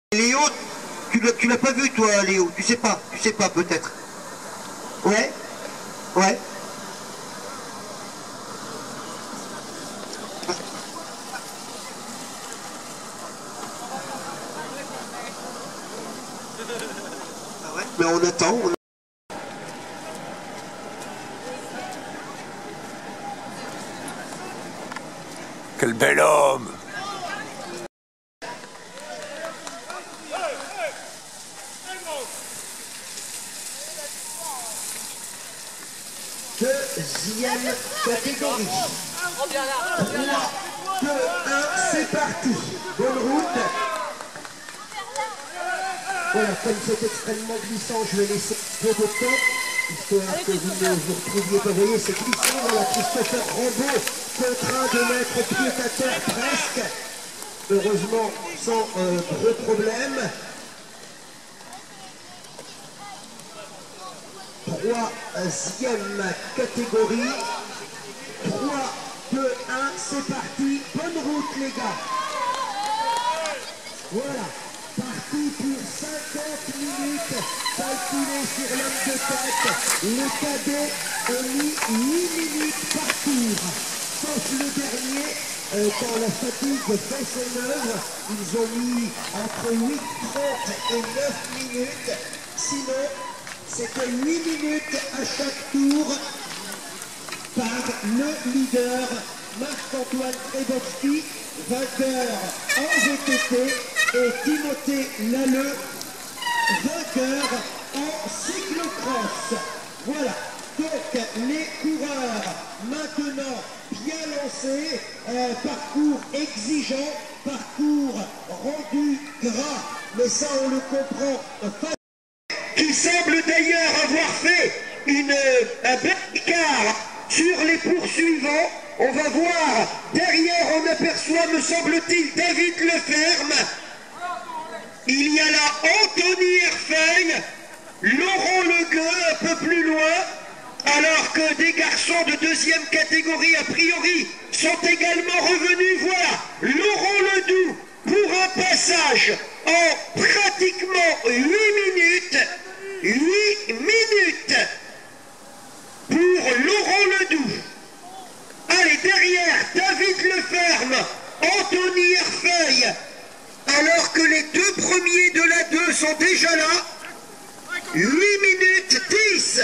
Léo, tu l'as pas vu toi, Léo? Tu sais pas peut-être. Ouais, ouais. Ah ouais, mais on attend. Quel bel homme! Deuxième catégorie. 3, 2, 1, c'est parti. Bonne route. Voilà, comme c'est extrêmement glissant, je vais laisser peu de temps, histoire que vous ne vous retrouviez pas. Vous voyez, c'est glissant. Voilà, Christopher Rambaud, contraint de mettre pied à terre presque. Heureusement, sans gros problème. Troisième catégorie. 3, 2, 1, c'est parti. Bonne route les gars. Voilà, parti pour 50 minutes, calculé sur l'homme de tête. Le cadet a mis 8 minutes par tour. Sauf le dernier, quand la fatigue fait son œuvre, ils ont mis entre 8,30 et 9 minutes. Sinon, c'était 8 minutes à chaque tour par le leader Marc-Antoine Trébowski, vainqueur en VTT, et Timothée Lalleux, vainqueur en cyclocross. Voilà, donc les coureurs maintenant bien lancés, parcours exigeant, parcours rendu gras, mais ça on le comprend. Qui semble d'ailleurs avoir fait un bel écart sur les poursuivants. On va voir, derrière on aperçoit, me semble-t-il, David Leferme. Il y a là Anthony Herfeuil, Laurent Legueux un peu plus loin, alors que des garçons de deuxième catégorie, a priori, sont également revenus. Voilà, Laurent Ledoux pour un passage en pratiquement 8 minutes. 8 minutes pour Laurent Ledoux. Allez, derrière, David Leferme, Anthony Herfeuil, alors que les deux premiers de la 2 sont déjà là. 8 minutes 10.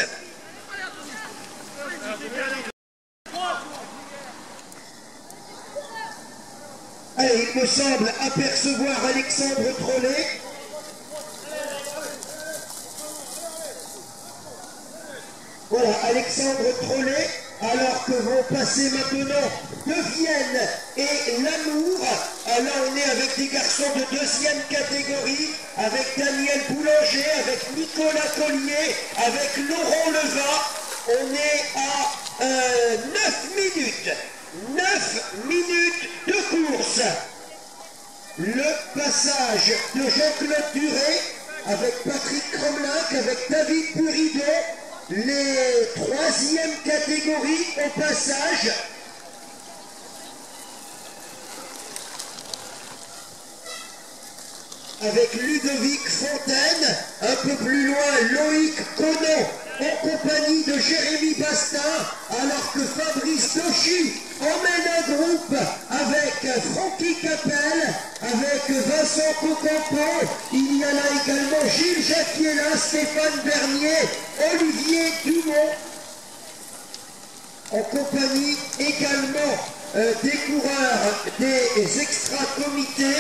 Allez, il me semble apercevoir Alexandre Trollet. Voilà, Alexandre Trollet, alors que vont passer maintenant De Vienne et Lamour. Là, on est avec des garçons de deuxième catégorie, avec Daniel Boulanger, avec Nicolas Collier, avec Laurent Leva. On est à 9 minutes. 9 minutes de course. Le passage de Jean-Claude Duré, avec Patrick Cromlin, avec David Buridon. Les troisièmes catégories au passage. Avec Ludovic Fontaine, un peu plus loin Loïc Conon en compagnie de Jérémy Bastin, alors que Fabrice Dochy emmène un groupe avec Francky Capel, avec Vincent Cocampo. Il y a là également Gilles Jacquiela, Stéphane Bernier, Olivier Dumont, en compagnie également des coureurs des extra-comités.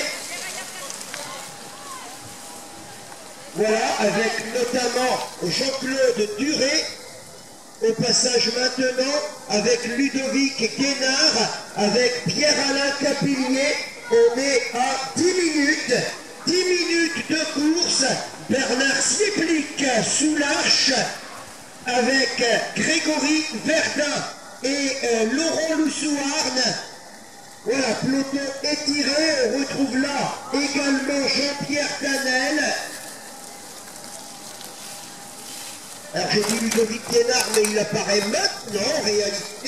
Voilà, avec notamment Jean-Claude Duré, au passage maintenant, avec Ludovic Guénard, avec Pierre-Alain Capillier. On est à 10 minutes. 10 minutes de course. Bernard Sieplic sous l'arche, avec Grégory Verdun et Laurent Loussouarne. Voilà, peloton étiré. On retrouve là également Jean-Pierre Canel. Alors j'ai dit Ludovic Guénard, mais il apparaît maintenant en réalité.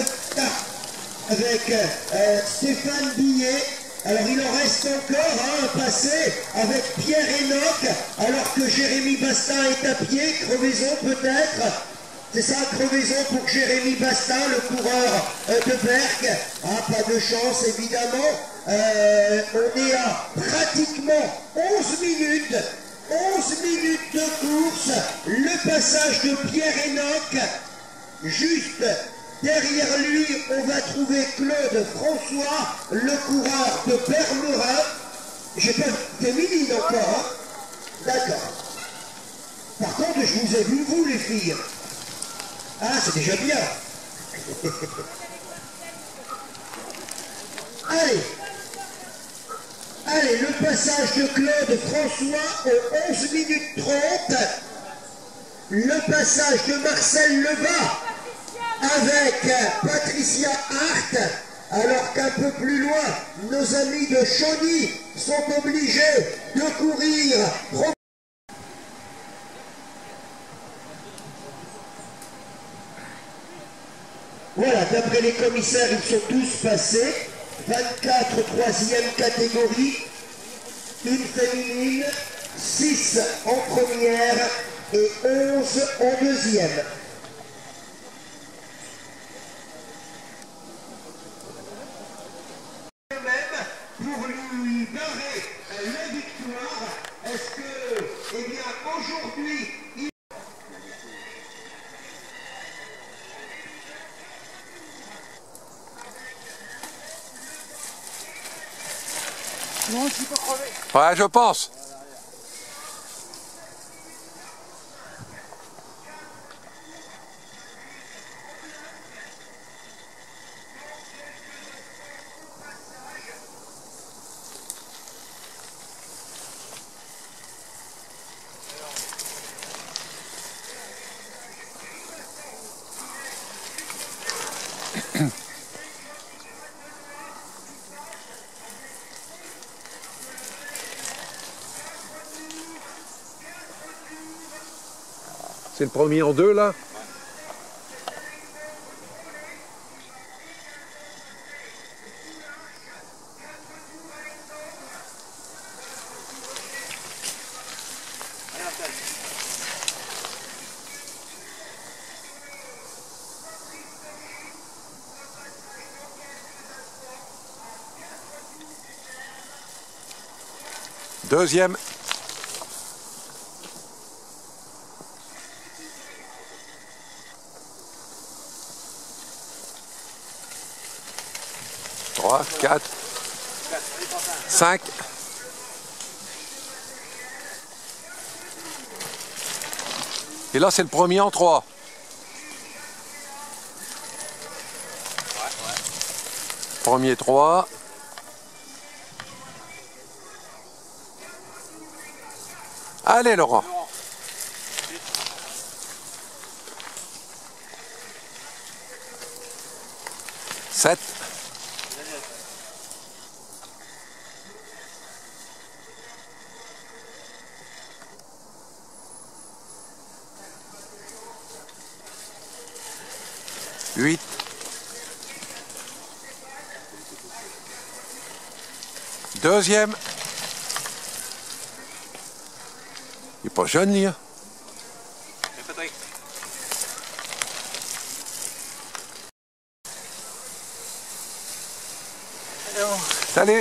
Avec Stéphane Billet. Alors il en reste encore un passer avec Pierre Enoch, alors que Jérémy Bastin est à pied, crevaison peut-être. C'est ça, crevaison pour Jérémy Bastin, le coureur de Berck. Ah, pas de chance évidemment. On est à pratiquement 11 minutes. 11 minutes de course. Le passage de Pierre Enoch. Juste derrière lui, on va trouver Claude François, le coureur de Permerin. J'ai pas féminine encore, hein. D'accord. Par contre, je vous ai vu, vous les filles. Ah, c'est déjà bien. Allez. Allez, le passage de Claude François au 11 minutes 30. Le passage de Marcel Lebas avec Patricia Hart, alors qu'un peu plus loin, nos amis de Chauny sont obligés de courir. Voilà, d'après les commissaires, ils sont tous passés. 24 troisième catégorie, une féminine, 6 en première et 11 en deuxième. Pour lui donner la victoire, est-ce que, eh bien, aujourd'hui, il... Non, tu peux crever. Ouais, je pense. C'est le premier en deux, là? Deuxième. Trois, quatre, 5. Et là, c'est le premier en 3. Premier 3. Allez, Laurent. Sept. Huit. Deuxième. Il n'est pas jeune, lui. Hein? Salut.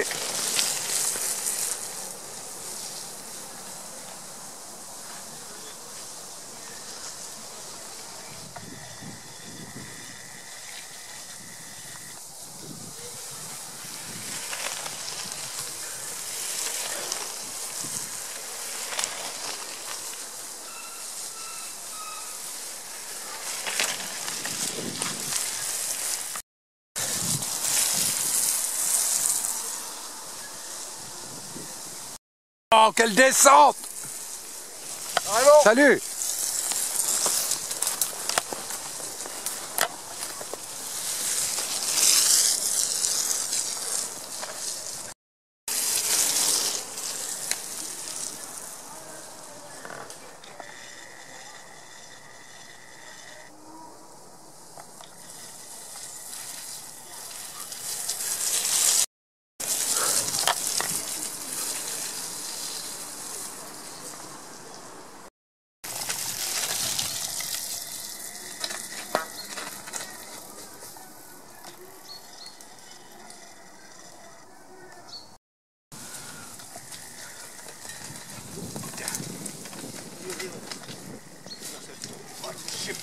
Oh, quelle descente! Allô? Salut!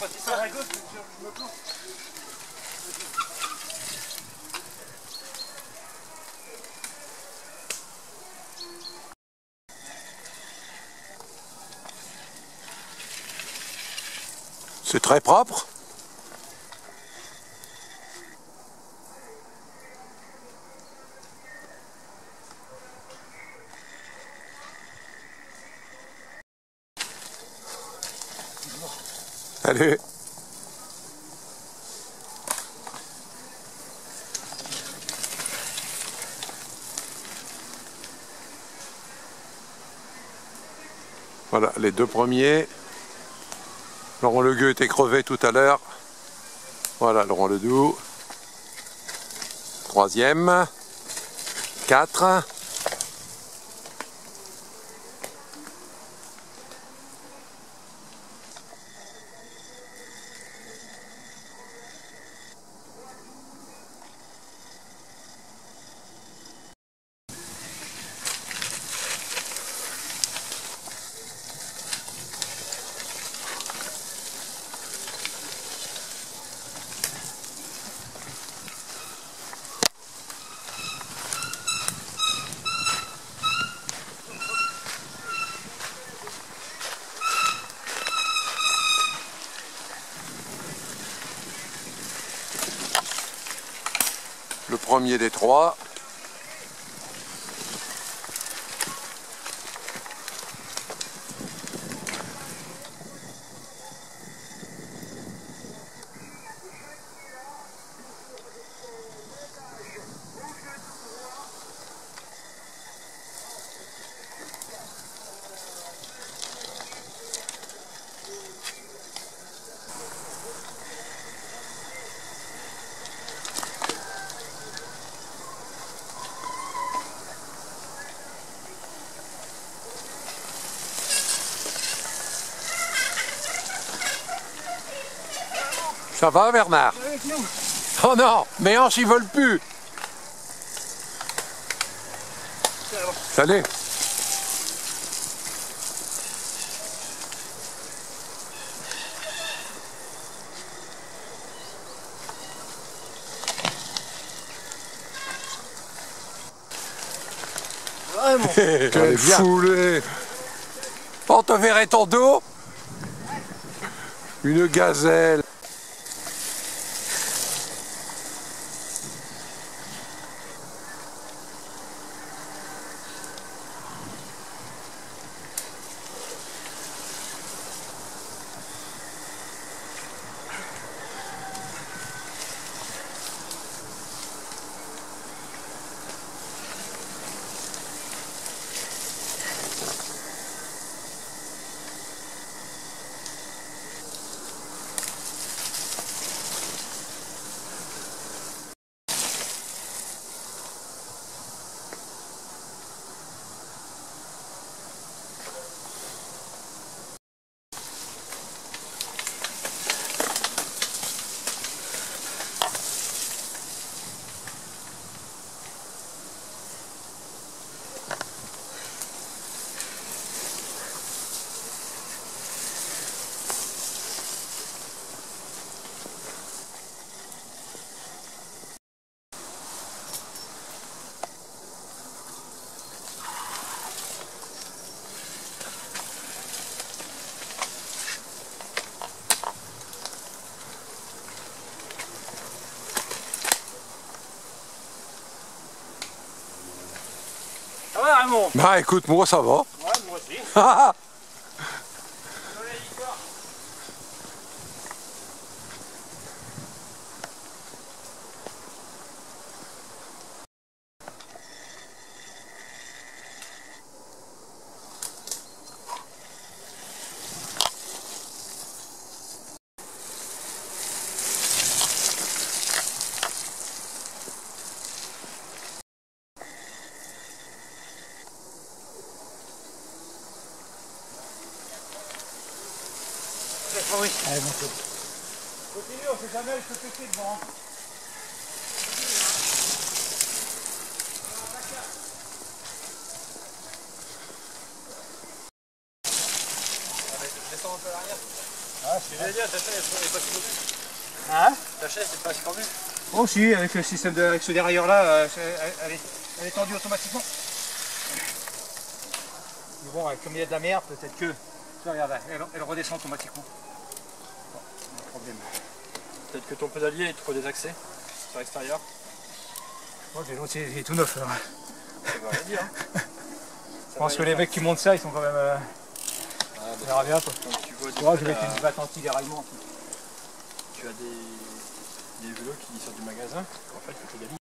quand il sort à gauche, je me plante. C'est très propre. Allez. Voilà, les deux premiers. Laurent Legueux était crevé tout à l'heure. Voilà, Laurent Ledoux. Troisième. 4. Le premier des 3. Ça va, Bernard? Oh non, mes hanches ils volent plus. Salut. Vraiment. Quelle foulée. On te verrait ton dos. Une gazelle. Ça va, Raymond? Bah écoute, moi ça va. Ouais, moi aussi. Oui. Allez, bon, continue, on sait jamais, je peux péter devant. Descends un peu à l'arrière. Ce que j'allais dire, ta chaise n'est pas si tendue. Hein? Ta chaise n'est pas si tendue. Oh si, avec le système avec ce dérailleur là, elle est tendue automatiquement. Mais bon, comme il y a de la merde, peut-être que... Là, regarde, elle redescend automatiquement. Bon, pas de problème. Peut-être que ton pédalier est trop désaxé sur l'extérieur. Moi, le vélo, il est tout neuf. Là. Ça veut rien dire. Hein. Je pense que les mecs qui montent ça, ils sont quand même... on verra bien quoi. Donc, tu vois, Moi, je vais mettre une batte anti-déraillement. Tu as des vélos qui sortent du magasin. En fait, il faut pédaler.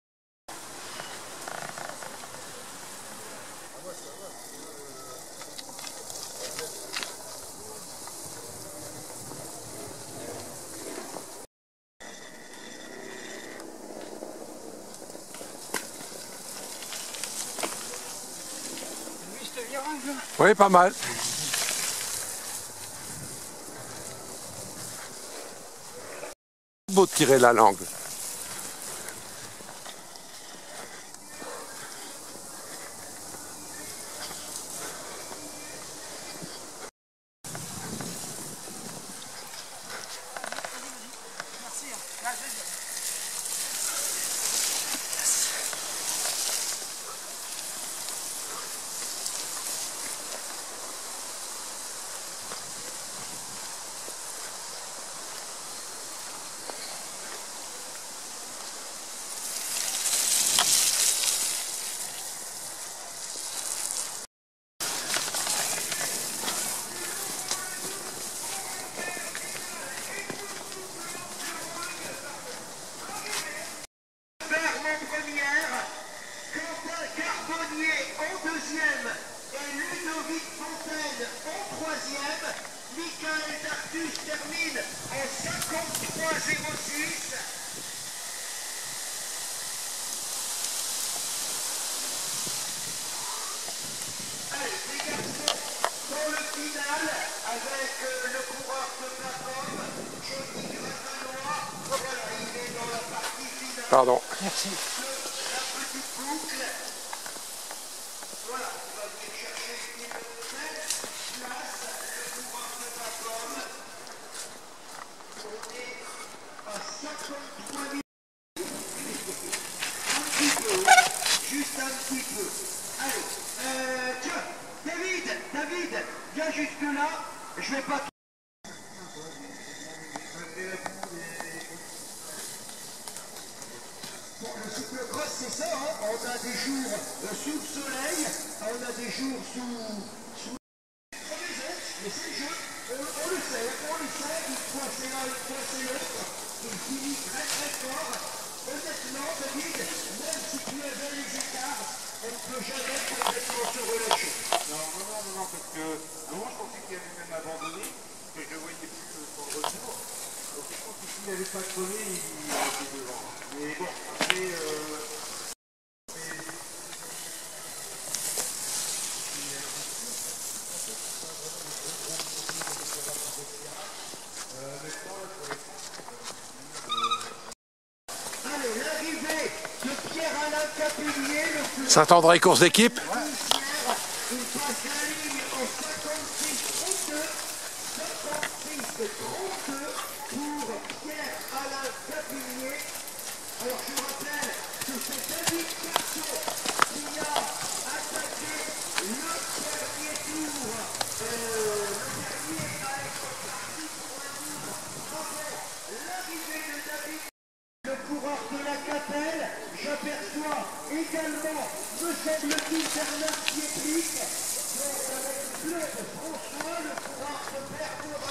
Oui, pas mal. Beau de tirer la langue. Termine en 53,06. Allez, les garçons, dans le final, avec le coureur de plateforme, Johnny Gravenois. Voilà, il est dans la partie finale. Pardon. Merci. La petite boucle. Voilà, on va venir chercher une tête, place, le coureur de plateforme. On est à 53 minutes. Un petit peu, juste un petit peu. Allez, tiens, David, viens jusque là, je vais pas... Bon, le cyclocross, c'est ça, hein. On a des jours sous le soleil, on a des jours sous les ailes, mais c'est le jeu, on le sait, une fois c'est l'un, une fois c'est l'autre, il finit très très fort. Honnêtement, David, même si tu avais les écarts, on ne peut jamais complètement se relâcher. Non, parce que moi je pensais qu'il avait même abandonné, que je ne voyais plus son retour. Donc je pense que s'il n'avait pas crevé, il était devant. Mais bon, après... Allez, l'arrivée de Pierre-Alain Capillier, le plus Saint-André, course d'équipe. il passe la ligne en 56-32, 56-32 pour Pierre-Alain Capillier. Alors je rappelle que c'est David Carson qui a attaqué le premier tour. Le dernier a été parti pour un tour avant l'arrivée de David. Le coureur de la Capelle, j'aperçois également, me semble-t-il, Bernard Pietrik, donc avec Claude François, le coureur de Bergerac.